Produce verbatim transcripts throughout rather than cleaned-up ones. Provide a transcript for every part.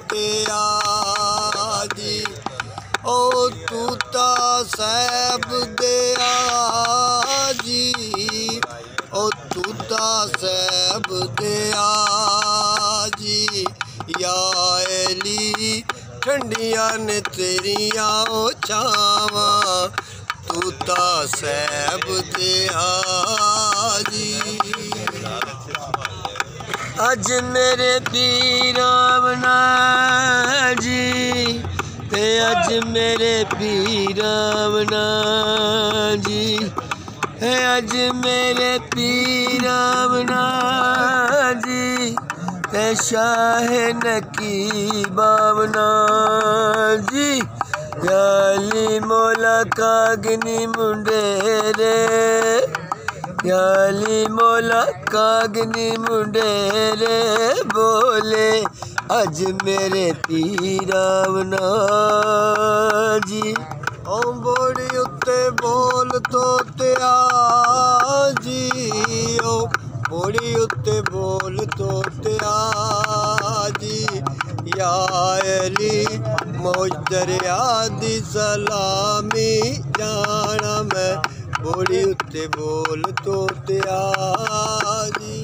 तेरा जी। ओ तूता साहब दिया जी, ओ तूता साहब दिया जी। या अली ठंडियां ने तेरिया ओ छावा, तूता साहब दिया जी। अज मेरे पीरावना जी, ते अज मेरे पीरावना जी, है अज मेरे पीरावना जी, ते शाह नकीबावना जी। या अली मौला कागनी मुंडेरे, या अली मौला कागनी मुंडेरे, बोले अज मेरे पीरावना जी। ओ बोड़ी उत्ते बोल तो त्या जी, ओ बोड़ी उत्ते बोल तो त्या जी। या अली मौज दरिया दी सलामी जाना मैं, बोड़ी उत्ते बोल तो त्या जी।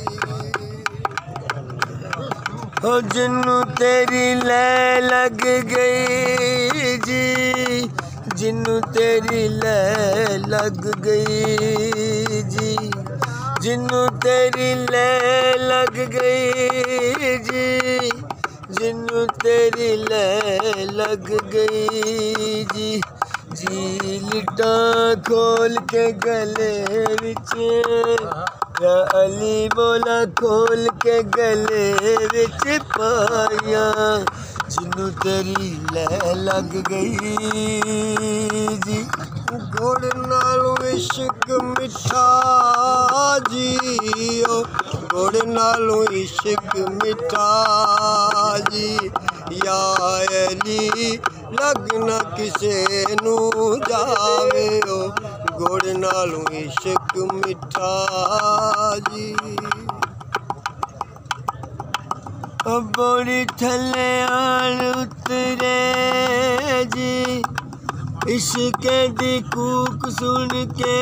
हो जिन्नू तेरी लै लग गई जी, जिन्नू तेरी लै लग गई जी, जिन्नू तेरी लै लग गई जी, जिन्नू तेरी लै लग गई जी। जी लिटा खोल के गले विच, या अली मौला खोल के गले विच पाया, जिन्नू तेरी लै लग गई जी। गुड़ नालों इश्क मिठा जी, ओ गुड़ नालों इश्क मिठा जी। या अली लगना किसे नू जावे, ओ गुड़ नालों इश्क मिठा जी। बोड़ी थले आन उतरे जी, इश्क दी कूक सुन के,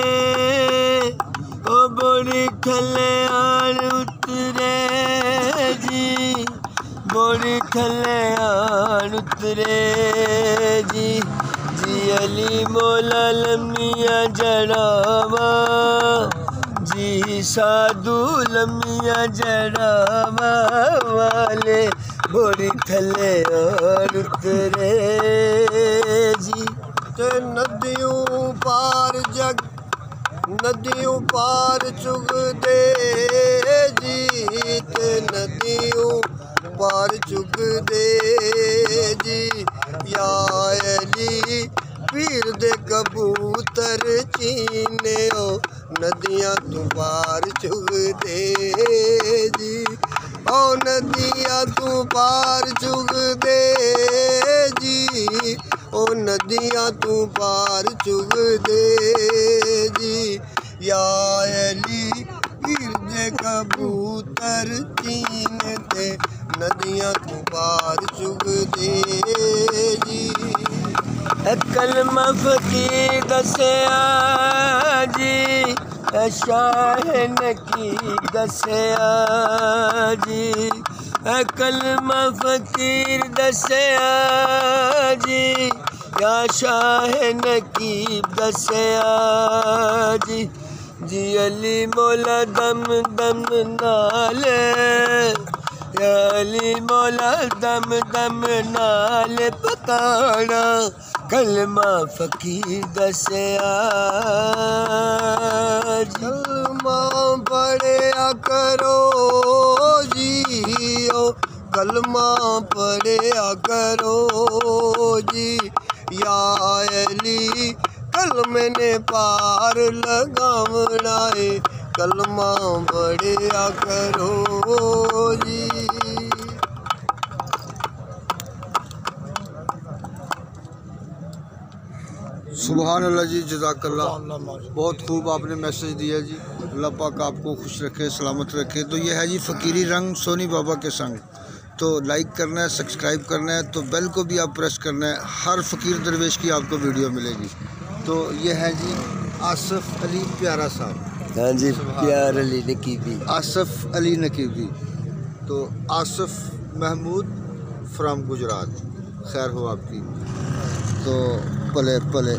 ओ बोड़ी थले आन उतरे जी, बोड़ी थले आन उतरे जी। जी अली मौला लम्मिया जड़ावा जी, साधु लम्मिया जड़ावा वाले, बोड़ी थले आन उतरे जी। ते नदियों पार जग नदियों पार चुग दे जी, ते नदियों पार चुग दे जी। या अली पीर दे कबूतर चीने, ओ नदियां तू पार चुग दे जी। ओ नदियां तू पार चुग दे जी, ओ नदियां तू पार चुग दे जी। या अली पीर दे कबूतर चीने, ते नदियां तू पार चुग दे जी। कलमा फकीर दसिया जी, शाह नकी दसिया जी। कलमा फकीर दसिया जी, या शाह नकीब दसिया जी। जी अली मौला दम दम नाल, या अली मौला दम दम नाल पकाना, कलमा फकीर दसिया जी। कलमा पढ़िया करो जी, ओ कलमा पढ़िया करो जी। या अली कलमे ने पार लगावना है, कलमा पढ़िया करो जी। सुभान अल्लाह जी, जज़ाकल्लाह। बहुत खूब आपने मैसेज दिया जी। अल्लाह पाक आपको खुश रखे, सलामत रखे। तो ये है जी फ़कीरी रंग सोनी बाबा के संग। तो तो लाइक करना है, सब्सक्राइब करना है, तो बेल को भी आप प्रेस करना है। हर फ़कीर दरवेश की आपको वीडियो मिलेगी। तो ये है जी आसिफ अली प्यारा साहब। हाँ जी, प्यार अली नकीबी, आसिफ अली नकीबी। तो आसिफ महमूद फ्राम गुजरात, खैर हो आपकी। तो पले पले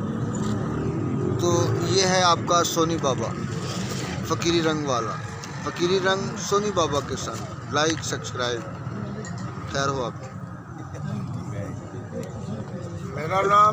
तो ये है आपका सोनी बाबा, फ़कीरी रंग वाला, फ़कीरी रंग सोनी बाबा के साथ। लाइक सब्सक्राइब, खैर हो आपकी। मेरा नाम